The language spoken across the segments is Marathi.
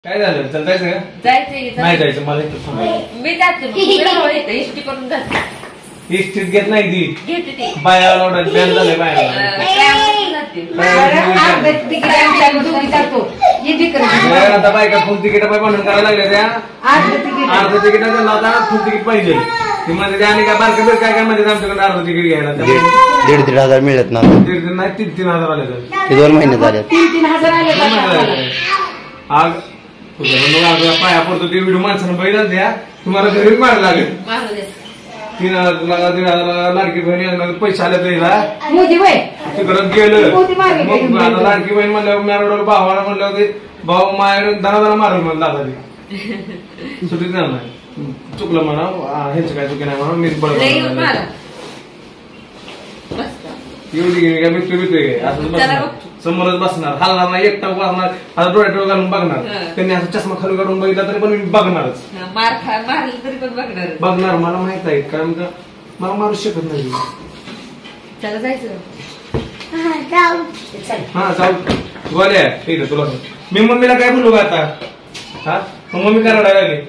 काय झालं? चल जायचं का? जायचं नाही जायचं मला इथं थांबायचं. मी जातो इष्टी करून जाते. इष्टीत घेत नाही ती घेते ते बायाला ऑर्डर बॅन झालंय बायाला. आता बायका फुल तिकीट भांडण करायला लागले त्या अर्ध तिकीट आता फुल तिकीट पाहिजे ती मध्ये आणि काय बारकं बिर काय काय मध्ये आमच्याकडे अर्ध तिकीट घ्यायला 1,500 मिळत ना. 1,500 नाही 3,000 आले तर 2 महिने झाले. 3,000 आले. आग पाया पडतो ते व्हिडिओ माणसानं बघितला द्या तुम्हाला घरीच मारायला लागेल. 3,000 लाडकी बहिणी पैसे आले तरीला तिकडं गेलं मग आता लाडकी बहीण म्हणल्यावर मॅरोडवर भावाला म्हणल्यावर ते भाऊ माया दना मारल मला दादा ते सुटीच नाही चुकलं म्हणा ह्याचं काय चुकी नाही म्हणा मीच बरोबर एवढी काय मित्र मित्र असं समोरच बसणार हलणार नाही एकटा बसणार आता डोळ्या डोळे घालून बघणार त्यांनी असं चष्मा खाली काढून बघितला तरी पण मी बघणारच तरी पण बघणार मला माहित आहे कारण का मला मारू शकत नाही. त्याला जायचं हा जाऊ गोल्या ठीक आहे तुला मी मम्मीला काय बोलू का आता हा मग मम्मी काय रडायला लागली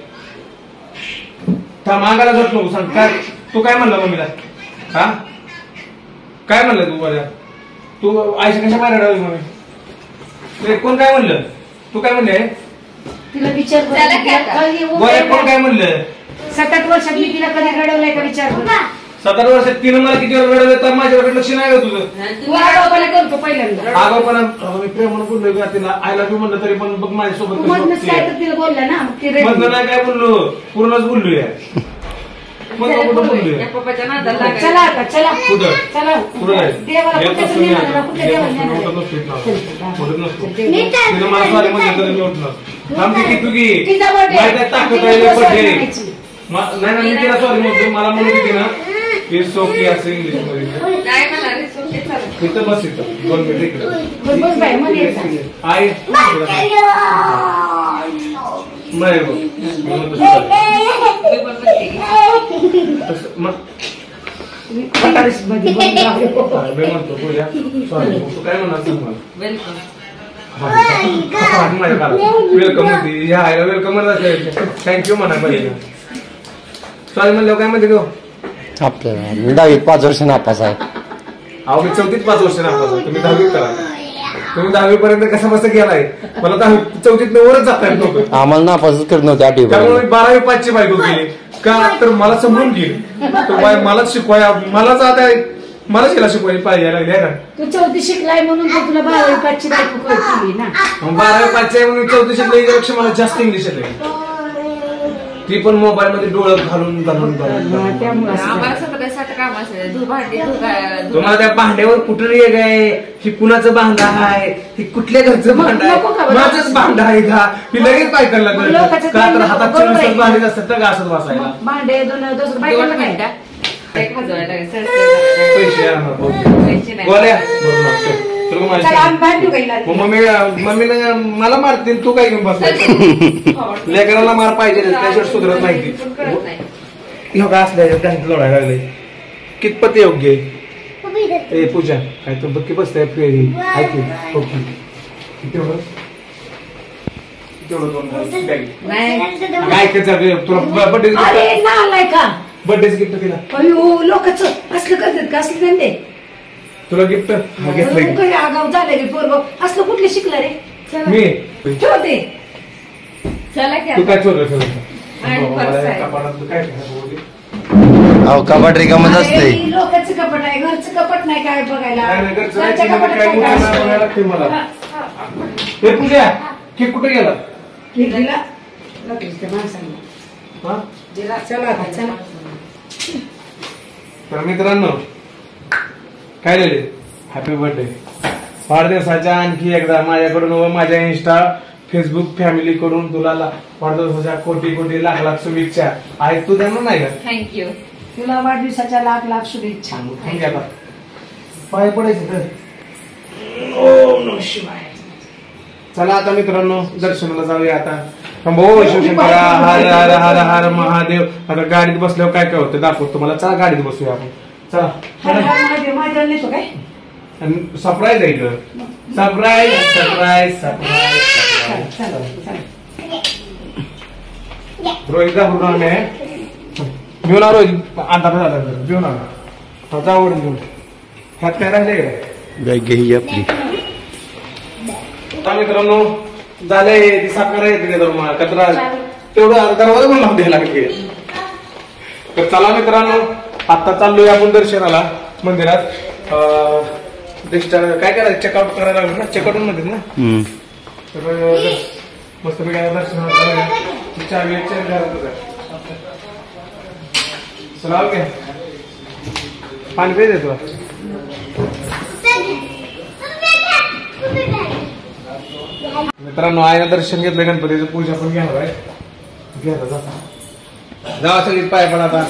मागायला जात नको सांग काय तू काय म्हणला मम्मीला हा काय म्हणलं तू गोल्या तू आईच्या कशा बाहेर रडावी मम्मी कोण काय म्हणलं तू काय म्हणले तिला विचार गोल्या कोण काय म्हणलं 7-8 वर्षात मी तिला कधी रडवलंय का विचार 7-8 वर्षात तिनं मला किती वेळ रडवलं तर माझ्याकडे लक्ष नाही का तुझं तू आगाऊपणा करतो पहिल्यांदा आगाऊपणा मी प्रेमानं बोललोय का तिला आय लव्ह यू म्हणलं तरी पण बघ माझ्यासोबत काय तर तिला बोलला ना मधलं नाही काय बोललो पूर्णच बोललोय कुठं बोललोय पप्पाच्या नादाला चला आता चला कुठं चला कुठं नाही देवाला कुठं नेणार कुठं देवाला उठत नसतो तिनं मला सॉरी म्हणलं तरी मी उठणार आमची की तुझी तिचा बर्थडे माहिती ताकद आहे बर्थडे नाही ना मी तिला सॉरी म्हणतो मला म्हणत होती ना इट्स ओके असं इंग्लिश मध्ये काय म्हणणार इथं बस इथं 2 मिनिट इकडे बस बाय म्हणे आई नाही म्हणतो पूजा सॉरी तू काय म्हणणार सांग मला वेलकम होती ह्या आईला वेलकम थँक्यू म्हणा पाहिजे सॉरी म्हणलं काय म्हणते तू आपल्याला 10वीत 5 वर्ष नापास आहे. अहो मी 4थीत 5 वर्ष नापास आहे. तुम्ही 10वीत करा तुम्ही 10वी पर्यंत कसा बस गेलाय मला 4थीत वरच जाता येत नव्हतं आम्हाला नापासच करत नव्हते 8वी त्यामुळे मी 12वी 5ची बायको केली का तर मला समजून गेली मलाच शिकवाय मलाच आता मलाच हिला शिकवायला पाहिजे लागली आहे ना. तू 4थी शिकलाय म्हणून तुला 12वी 5ची बायको केली ना 12वी 5ची आहे म्हणून 4थी शिकली याच्यापेक्षा मला जास्त इंग्लिश येते ती पण मोबाईल मध्ये डोळं घालून आम्हाला सगळ्यासाठी काम असेल तुम्हाला त्या भांड्यावर कुठं एक आहे ही कुणाचं भांडा आहे ही कुठल्या घरचं भांडा आहे माझंच भांडा आहे का ही लगेच बायकांना कळलं का तर हातात 24 भांडे असतात तर असत बसायला भांडे 2 बायकांना पैसे गोळ्या मम्मीने मला मारतील तू काय घेऊन बसला लेकराला मार पाहिजे त्याशिवाय सुधरत नाही ह्या असल्या लोळायला लागले कितपत योग्य आहे पूजा काय तर बक्की बसते तुला बर्थडेच गिफ्ट केला लोकच असलं करतात का असलं धंदे तुला गिफ्ट घेतलं आगाव झालं गे पोरग असलं कुठले शिकलं रे मी ठेवते तू काय चोर कपाट रिकामच असते लोकांचं कपट आहे घरचं कपट नाही काय बघायला मला हे पूजा केक कुठे गेला चला चला तर मित्रांनो काय लिहिले हॅपी बर्थडे वाढदिवसाच्या आणखी एकदा माझ्याकडून व माझ्या इंस्टा फेसबुक फॅमिली कडून तुला वाढदिवसाच्या कोटी कोटी लाख लाख शुभेच्छा आहेत तू देणार नाही का थँक्यू तुला वाढदिवसाच्या लाख लाख शुभेच्छा पाय पडायचं तर ओम नमः शिवाय. चला आता मित्रांनो दर्शनाला जाऊया आता भो शिवशंकरा हर हर हर हर महादेव. आता गाडीत बसल्यावर काय काय होतं दाखवतो तुम्हाला. चला गाडीत बसूया आपण. चला सरप्राईज आहे इकडं. Surprise surprise surprise. रोहित घाबरून आम्ही घेऊन आलो अंधार झाला घेऊन आलो आता आवडून घेऊन ह्यात काय राहिले का गाय घे आपली मित्रांनो झाले ती साखर येते कचरा तेवढं दरवाजा पण लावून द्यायला लागले. तर चला मित्रांनो आता चाललोय आपण दर्शनाला मंदिरात. काय करायचं चेकआउट करायला लागलं ना चेकआउट मध्ये ना तर मस्त काय दर्शनाला चावी चला काय पाणी पाहिजे तुला मित्रांनो आईला दर्शन घेतलं गणपतीचं पूजा पण घेणार आहे घ्या जावा सगळीच पाय पण आता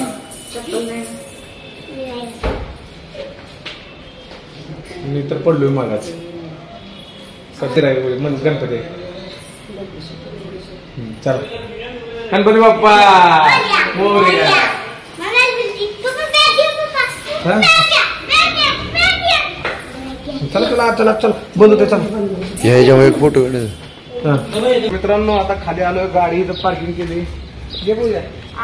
मी तर पडलोय मागाच सत्य मन गणपती चल गणपती बाप्पा मोरया. चला चला चला चल बोलू ते चल ह्याच्यामुळे एक फोटो मित्रांनो आता खाली आलोय गाडी इथं पार्किंग केली घे बोलूया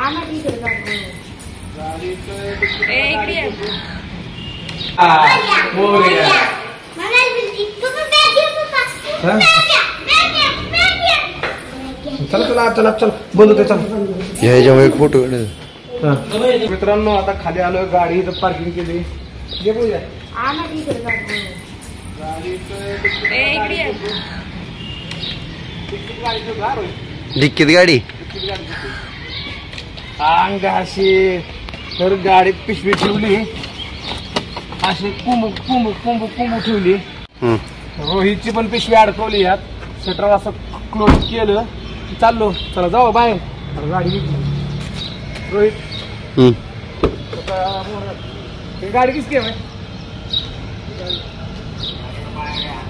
चला चला चला चल बोलू ते चल ह्याच्यामुळे एक फोटो मित्रांनो आता खाली आलोय गाडी इथं पार्किंग केली घे बोलूया डिक्कीत गाडी अंगाशी तर गाडीत पिशवी ठेवली अशी कुंभ कुंभ कुंभ कुंभ ठेवली. रोहितची पण पिशवी अडकवली यात शटर असं क्लोज केलं चाललो चला जाऊ बाय गाडी घेतली रोहित गाडी किसकी है